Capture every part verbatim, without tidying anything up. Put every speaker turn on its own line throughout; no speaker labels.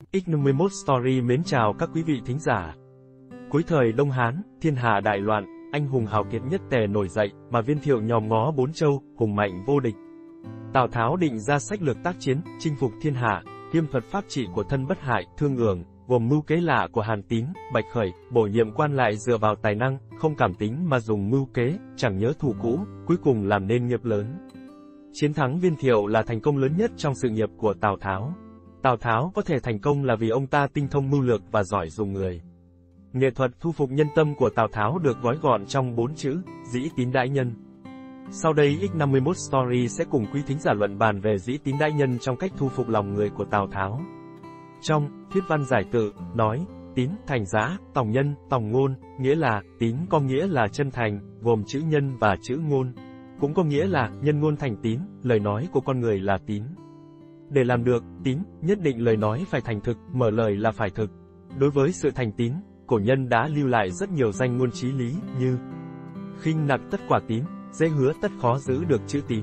X năm mươi mốt Story mến chào các quý vị thính giả. Cuối thời Đông Hán, thiên hạ đại loạn, anh hùng hào kiệt nhất tề nổi dậy, mà Viên Thiệu nhòm ngó bốn châu, hùng mạnh vô địch. Tào Tháo định ra sách lược tác chiến, chinh phục thiên hạ, kiêm thuật pháp trị của thân bất hại, Thương Ưởng, gồm mưu kế lạ của Hàn Tín, Bạch Khởi, bổ nhiệm quan lại dựa vào tài năng, không cảm tính mà dùng mưu kế, chẳng nhớ thù cũ, cuối cùng làm nên nghiệp lớn. Chiến thắng Viên Thiệu là thành công lớn nhất trong sự nghiệp của Tào Tháo. Tào Tháo có thể thành công là vì ông ta tinh thông mưu lược và giỏi dùng người. Nghệ thuật thu phục nhân tâm của Tào Tháo được gói gọn trong bốn chữ, dĩ tín đãi nhân. Sau đây X năm mươi mốt Story sẽ cùng quý thính giả luận bàn về dĩ tín đãi nhân trong cách thu phục lòng người của Tào Tháo. Trong Thiết văn giải tự, nói, tín, thành giã, tòng nhân, tòng ngôn, nghĩa là, tín có nghĩa là chân thành, gồm chữ nhân và chữ ngôn. Cũng có nghĩa là, nhân ngôn thành tín, lời nói của con người là tín. Để làm được tín, nhất định lời nói phải thành thực, mở lời là phải thực. Đối với sự thành tín, cổ nhân đã lưu lại rất nhiều danh ngôn chí lý như: khinh nặc tất quả tín, dễ hứa tất khó giữ được chữ tín.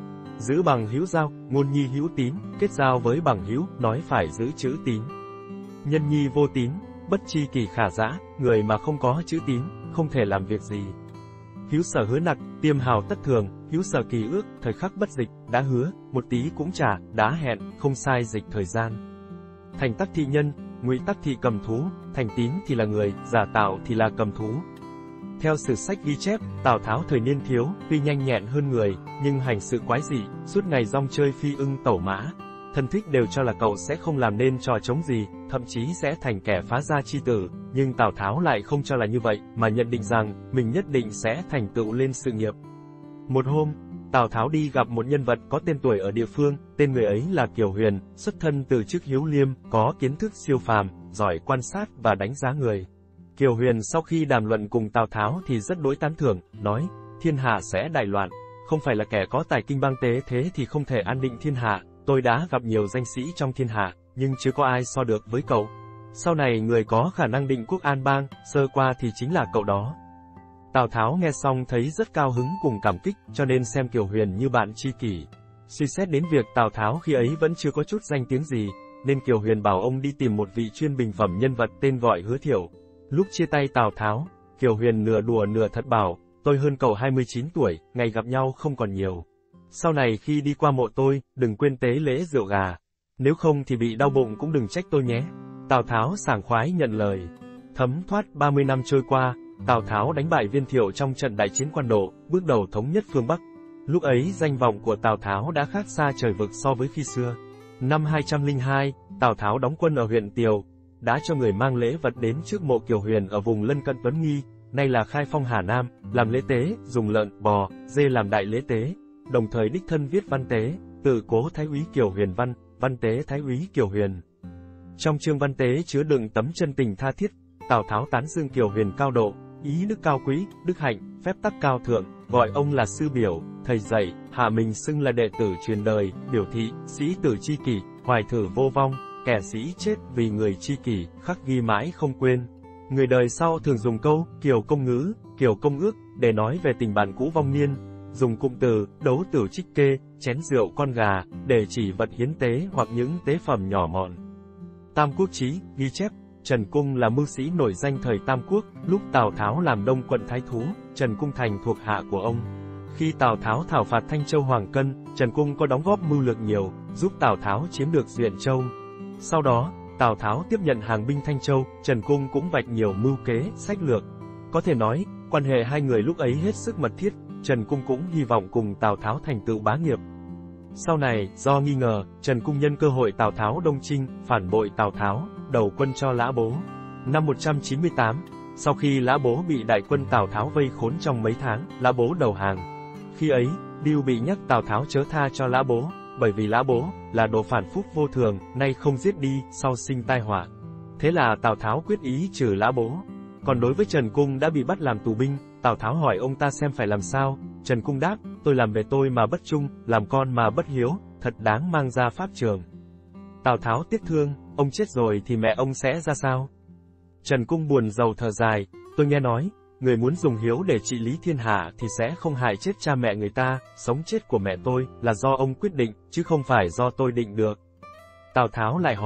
Giữ bằng hữu giao, ngôn nhi hữu tín, kết giao với bằng hữu, nói phải giữ chữ tín. Nhân nhi vô tín, bất chi kỳ khả dã, người mà không có chữ tín, không thể làm việc gì. Hữu sở hứa nặc, tiêm hào tất thường, hữu sở kỳ ước, thời khắc bất dịch, đã hứa, một tí cũng trả, đã hẹn, không sai dịch thời gian. Thành tắc thị nhân, ngụy tắc thị cầm thú, thành tín thì là người, giả tạo thì là cầm thú. Theo sử sách ghi chép, Tào Tháo thời niên thiếu, tuy nhanh nhẹn hơn người, nhưng hành sự quái dị, suốt ngày rong chơi phi ưng tẩu mã. Thân thích đều cho là cậu sẽ không làm nên trò trống gì, thậm chí sẽ thành kẻ phá gia chi tử, nhưng Tào Tháo lại không cho là như vậy, mà nhận định rằng, mình nhất định sẽ thành tựu lên sự nghiệp. Một hôm, Tào Tháo đi gặp một nhân vật có tên tuổi ở địa phương, tên người ấy là Kiều Huyền, xuất thân từ chức Hiếu Liêm, có kiến thức siêu phàm, giỏi quan sát và đánh giá người. Kiều Huyền sau khi đàm luận cùng Tào Tháo thì rất đối tán thưởng, nói, thiên hạ sẽ đại loạn, không phải là kẻ có tài kinh bang tế thế thì không thể an định thiên hạ, tôi đã gặp nhiều danh sĩ trong thiên hạ, nhưng chưa có ai so được với cậu. Sau này người có khả năng định quốc an bang, sơ qua thì chính là cậu đó. Tào Tháo nghe xong thấy rất cao hứng cùng cảm kích, cho nên xem Kiều Huyền như bạn tri kỷ. Suy xét đến việc Tào Tháo khi ấy vẫn chưa có chút danh tiếng gì, nên Kiều Huyền bảo ông đi tìm một vị chuyên bình phẩm nhân vật tên gọi Hứa Thiệu. Lúc chia tay Tào Tháo, Kiều Huyền nửa đùa nửa thật bảo, tôi hơn cậu hai mươi chín tuổi, ngày gặp nhau không còn nhiều. Sau này khi đi qua mộ tôi, đừng quên tế lễ rượu gà. Nếu không thì bị đau bụng cũng đừng trách tôi nhé. Tào Tháo sảng khoái nhận lời. Thấm thoát ba mươi năm trôi qua, Tào Tháo đánh bại Viên Thiệu trong trận đại chiến Quan Độ, bước đầu thống nhất phương Bắc. Lúc ấy danh vọng của Tào Tháo đã khác xa trời vực so với khi xưa. Năm hai trăm lẻ hai, Tào Tháo đóng quân ở huyện Tiều, đã cho người mang lễ vật đến trước mộ Kiều Huyền ở vùng lân cận Tuấn Nghi, nay là Khai Phong Hà Nam, làm lễ tế, dùng lợn, bò, dê làm đại lễ tế, đồng thời đích thân viết văn tế, tự cố Thái úy Kiều Huyền văn, văn tế Thái úy Kiều Huyền. Trong chương văn tế chứa đựng tấm chân tình tha thiết, Tào Tháo tán dương Kiều Huyền cao độ, ý đức cao quý, đức hạnh, phép tắc cao thượng, gọi ông là sư biểu, thầy dạy, hạ mình xưng là đệ tử truyền đời, biểu thị, sĩ tử chi kỷ, hoài thử vô vong, kẻ sĩ chết vì người chi kỷ, khắc ghi mãi không quên. Người đời sau thường dùng câu, Kiều công ngữ, Kiều công ước, để nói về tình bạn cũ vong niên, dùng cụm từ, đấu tử trích kê, chén rượu con gà, để chỉ vật hiến tế hoặc những tế phẩm nhỏ mọn. Tam Quốc Chí, ghi chép, Trần Cung là mưu sĩ nổi danh thời Tam Quốc, lúc Tào Tháo làm Đông quận Thái Thú, Trần Cung thành thuộc hạ của ông. Khi Tào Tháo thảo phạt Thanh Châu Hoàng Cân, Trần Cung có đóng góp mưu lược nhiều, giúp Tào Tháo chiếm được Duyện Châu. Sau đó, Tào Tháo tiếp nhận hàng binh Thanh Châu, Trần Cung cũng vạch nhiều mưu kế, sách lược. Có thể nói, quan hệ hai người lúc ấy hết sức mật thiết, Trần Cung cũng hy vọng cùng Tào Tháo thành tựu bá nghiệp. Sau này, do nghi ngờ, Trần Cung nhân cơ hội Tào Tháo đông chinh, phản bội Tào Tháo, đầu quân cho Lã Bố. Năm một trăm chín mươi tám, sau khi Lã Bố bị đại quân Tào Tháo vây khốn trong mấy tháng, Lã Bố đầu hàng. Khi ấy, Lưu Bị nhắc Tào Tháo chớ tha cho Lã Bố, bởi vì Lã Bố là đồ phản phúc vô thường, nay không giết đi, sau sinh tai họa. Thế là Tào Tháo quyết ý trừ Lã Bố. Còn đối với Trần Cung đã bị bắt làm tù binh, Tào Tháo hỏi ông ta xem phải làm sao. Trần Cung đáp, tôi làm về tôi mà bất trung, làm con mà bất hiếu, thật đáng mang ra pháp trường. Tào Tháo tiếc thương, ông chết rồi thì mẹ ông sẽ ra sao? Trần Cung buồn rầu thở dài, tôi nghe nói, người muốn dùng hiếu để trị lý thiên hạ thì sẽ không hại chết cha mẹ người ta, sống chết của mẹ tôi là do ông quyết định, chứ không phải do tôi định được. Tào Tháo lại hỏi,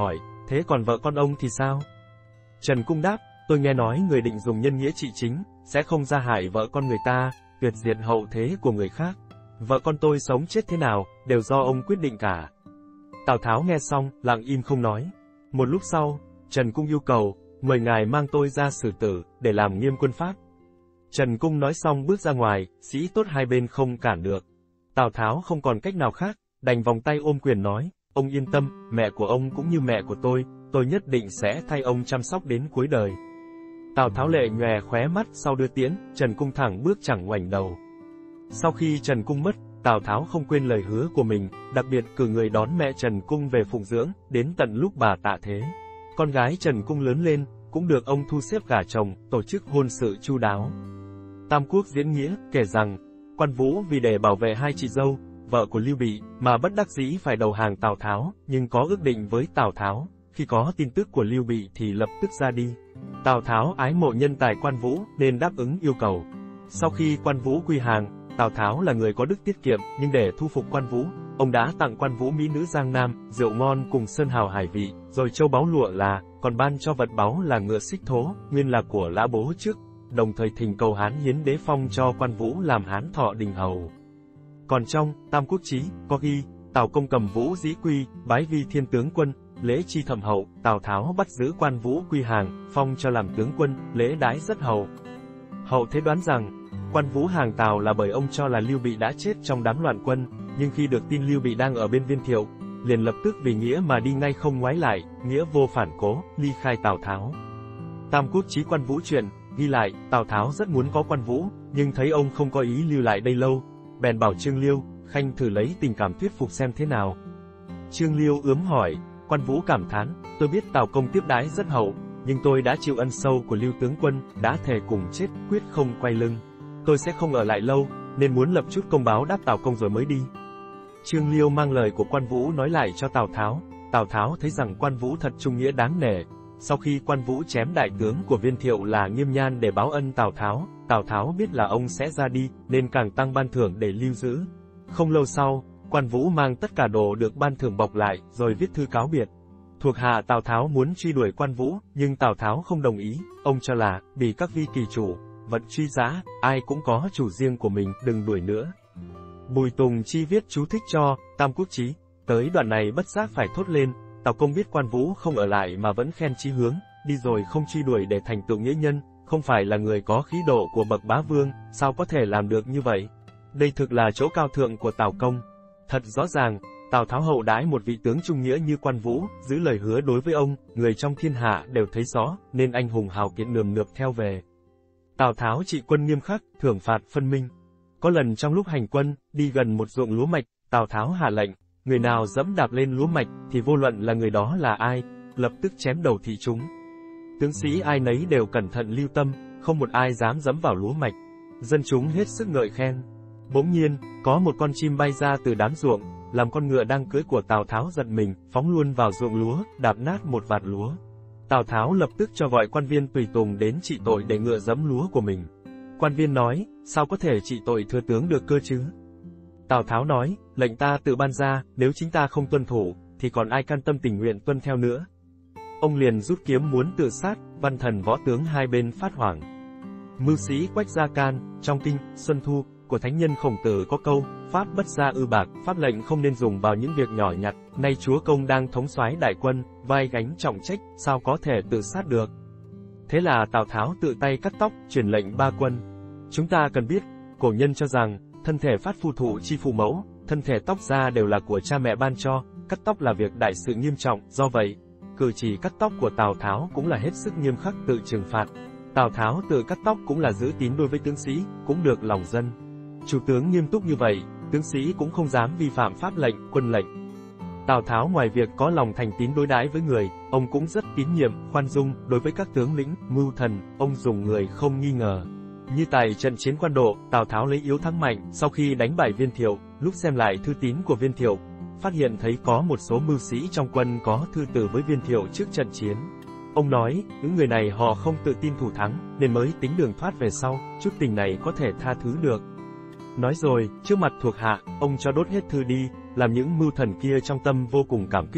thế còn vợ con ông thì sao? Trần Cung đáp, tôi nghe nói người định dùng nhân nghĩa trị chính, sẽ không ra hại vợ con người ta, tuyệt diệt hậu thế của người khác. Vợ con tôi sống chết thế nào, đều do ông quyết định cả. Tào Tháo nghe xong, lặng im không nói. Một lúc sau, Trần Cung yêu cầu, mời ngài mang tôi ra xử tử, để làm nghiêm quân pháp. Trần Cung nói xong bước ra ngoài, sĩ tốt hai bên không cản được. Tào Tháo không còn cách nào khác, đành vòng tay ôm quyền nói, ông yên tâm, mẹ của ông cũng như mẹ của tôi, tôi nhất định sẽ thay ông chăm sóc đến cuối đời. Tào Tháo lệ nhòe khóe mắt sau đưa tiễn, Trần Cung thẳng bước chẳng ngoảnh đầu. Sau khi Trần Cung mất, Tào Tháo không quên lời hứa của mình, đặc biệt cử người đón mẹ Trần Cung về phụng dưỡng, đến tận lúc bà tạ thế. Con gái Trần Cung lớn lên, cũng được ông thu xếp gả chồng, tổ chức hôn sự chu đáo. Tam Quốc diễn nghĩa, kể rằng, Quan Vũ vì để bảo vệ hai chị dâu, vợ của Lưu Bị, mà bất đắc dĩ phải đầu hàng Tào Tháo, nhưng có ước định với Tào Tháo, khi có tin tức của Lưu Bị thì lập tức ra đi. Tào Tháo ái mộ nhân tài Quan Vũ, nên đáp ứng yêu cầu. Sau khi Quan Vũ quy hàng, Tào Tháo là người có đức tiết kiệm, nhưng để thu phục Quan Vũ, ông đã tặng Quan Vũ mỹ nữ Giang Nam, rượu ngon cùng sơn hào hải vị, rồi châu báu lụa là, còn ban cho vật báu là ngựa xích thố, nguyên là của Lã Bố trước, đồng thời thỉnh cầu Hán hiến đế phong cho Quan Vũ làm Hán Thọ Đình Hầu. Còn trong Tam Quốc Chí có ghi, Tào Công cầm Vũ dĩ quy, bái vi thiên tướng quân, lễ chi thẩm hậu, Tào Tháo bắt giữ Quan Vũ quy hàng, phong cho làm tướng quân, lễ đái rất hậu. Hậu thế đoán rằng, Quan Vũ hàng Tào là bởi ông cho là Lưu Bị đã chết trong đám loạn quân, nhưng khi được tin Lưu Bị đang ở bên Viên Thiệu, liền lập tức vì nghĩa mà đi ngay không ngoái lại, nghĩa vô phản cố, ly khai Tào Tháo. Tam Quốc Chí Quan Vũ truyện ghi lại, Tào Tháo rất muốn có Quan Vũ, nhưng thấy ông không có ý lưu lại đây lâu, bèn bảo Trương Liêu, Khanh thử lấy tình cảm thuyết phục xem thế nào. Trương Liêu ướm hỏi, Quan Vũ cảm thán, tôi biết Tào công tiếp đái rất hậu, nhưng tôi đã chịu ân sâu của Lưu tướng quân, đã thề cùng chết, quyết không quay lưng. Tôi sẽ không ở lại lâu, nên muốn lập chút công báo đáp Tào công rồi mới đi. Trương Liêu mang lời của Quan Vũ nói lại cho Tào Tháo. Tào Tháo thấy rằng Quan Vũ thật trung nghĩa đáng nể. Sau khi Quan Vũ chém đại tướng của Viên Thiệu là Nghiêm Nhan để báo ân Tào Tháo, Tào Tháo biết là ông sẽ ra đi, nên càng tăng ban thưởng để lưu giữ. Không lâu sau, Quan Vũ mang tất cả đồ được ban thưởng bọc lại, rồi viết thư cáo biệt. Thuộc hạ Tào Tháo muốn truy đuổi Quan Vũ, nhưng Tào Tháo không đồng ý, ông cho là, vì các vi kỳ chủ, vật truy giá, ai cũng có chủ riêng của mình, đừng đuổi nữa. Bùi Tùng Chi viết chú thích cho Tam Quốc Chí, tới đoạn này bất giác phải thốt lên, Tào công biết Quan Vũ không ở lại mà vẫn khen chí hướng, đi rồi không truy đuổi để thành tựu nghĩa nhân, không phải là người có khí độ của bậc bá vương, sao có thể làm được như vậy? Đây thực là chỗ cao thượng của Tào công. Thật rõ ràng, Tào Tháo hậu đãi một vị tướng trung nghĩa như Quan Vũ, giữ lời hứa đối với ông, người trong thiên hạ đều thấy rõ, nên anh hùng hào kiệt nườm nượp theo về. Tào Tháo trị quân nghiêm khắc, thưởng phạt phân minh. Có lần trong lúc hành quân, đi gần một ruộng lúa mạch, Tào Tháo hạ lệnh, người nào dẫm đạp lên lúa mạch, thì vô luận là người đó là ai, lập tức chém đầu thị chúng. Tướng sĩ ai nấy đều cẩn thận lưu tâm, không một ai dám dẫm vào lúa mạch. Dân chúng hết sức ngợi khen. Bỗng nhiên, có một con chim bay ra từ đám ruộng, làm con ngựa đang cưỡi của Tào Tháo giật mình, phóng luôn vào ruộng lúa, đạp nát một vạt lúa. Tào Tháo lập tức cho gọi quan viên tùy tùng đến trị tội để ngựa dẫm lúa của mình. Quan viên nói, sao có thể trị tội thừa tướng được cơ chứ? Tào Tháo nói, lệnh ta tự ban ra, nếu chính ta không tuân thủ, thì còn ai can tâm tình nguyện tuân theo nữa. Ông liền rút kiếm muốn tự sát, văn thần võ tướng hai bên phát hoảng. Mưu sĩ Quách Gia Can, trong kinh Xuân Thu của thánh nhân Khổng Tử có câu, pháp bất gia ư bạc, pháp lệnh không nên dùng vào những việc nhỏ nhặt, nay chúa công đang thống soái đại quân, vai gánh trọng trách, sao có thể tự sát được. Thế là Tào Tháo tự tay cắt tóc, truyền lệnh ba quân. Chúng ta cần biết, cổ nhân cho rằng, thân thể phát phu thụ chi phụ mẫu, thân thể tóc da đều là của cha mẹ ban cho, cắt tóc là việc đại sự nghiêm trọng, do vậy, cử chỉ cắt tóc của Tào Tháo cũng là hết sức nghiêm khắc tự trừng phạt. Tào Tháo tự cắt tóc cũng là giữ tín đối với tướng sĩ, cũng được lòng dân. Chủ tướng nghiêm túc như vậy, tướng sĩ cũng không dám vi phạm pháp lệnh, quân lệnh. Tào Tháo ngoài việc có lòng thành tín đối đãi với người, ông cũng rất tín nhiệm, khoan dung đối với các tướng lĩnh, mưu thần, ông dùng người không nghi ngờ. Như tại trận chiến Quan Độ, Tào Tháo lấy yếu thắng mạnh, sau khi đánh bại Viên Thiệu, lúc xem lại thư tín của Viên Thiệu, phát hiện thấy có một số mưu sĩ trong quân có thư từ với Viên Thiệu trước trận chiến. Ông nói, những người này họ không tự tin thủ thắng, nên mới tính đường thoát về sau, chút tình này có thể tha thứ được. Nói rồi, trước mặt thuộc hạ, ông cho đốt hết thư đi, làm những mưu thần kia trong tâm vô cùng cảm kích.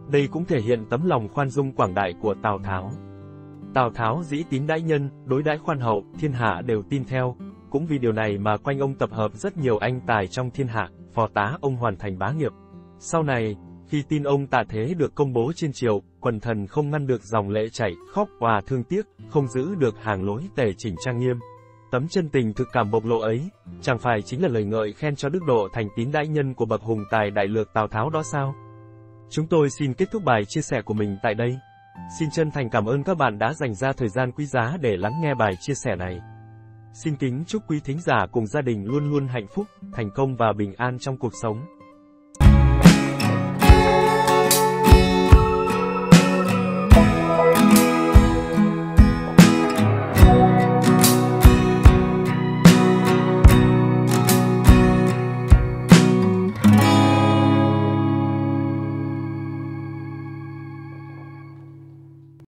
Đây cũng thể hiện tấm lòng khoan dung quảng đại của Tào Tháo. Tào Tháo dĩ tín đãi nhân, đối đãi khoan hậu, thiên hạ đều tin theo. Cũng vì điều này mà quanh ông tập hợp rất nhiều anh tài trong thiên hạ, phò tá ông hoàn thành bá nghiệp. Sau này, khi tin ông tạ thế được công bố trên triều, quần thần không ngăn được dòng lệ chảy, khóc òa thương tiếc, không giữ được hàng lối tề chỉnh trang nghiêm. Tấm chân tình thực cảm bộc lộ ấy, chẳng phải chính là lời ngợi khen cho đức độ thành tín đãi nhân của bậc hùng tài đại lược Tào Tháo đó sao? Chúng tôi xin kết thúc bài chia sẻ của mình tại đây. Xin chân thành cảm ơn các bạn đã dành ra thời gian quý giá để lắng nghe bài chia sẻ này. Xin kính chúc quý thính giả cùng gia đình luôn luôn hạnh phúc, thành công và bình an trong cuộc sống.